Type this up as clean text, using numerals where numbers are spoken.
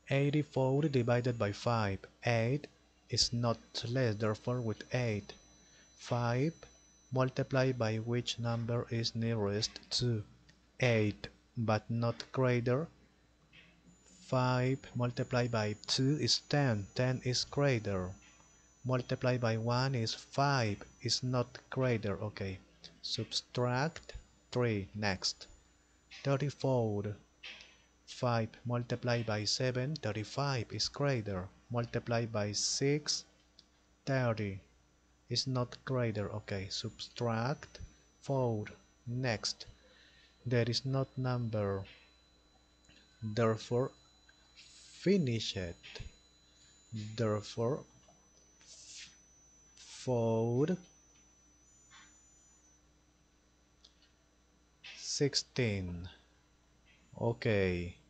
84 divided by 5. 8 is not less, therefore with 8. 5 multiplied by which number is nearest to 8 but not greater. 5 multiplied by 2 is 10. 10 is greater. Multiplied by 1 is 5. Is not greater. Okay. Subtract 3. Next. 34. 5 multiplied by 7. 35 is greater. Multiplied by 6. 30 is not greater. Okay. Subtract 4. Next. There is not number. Therefore, finish it. Therefore, 4 16. Okay.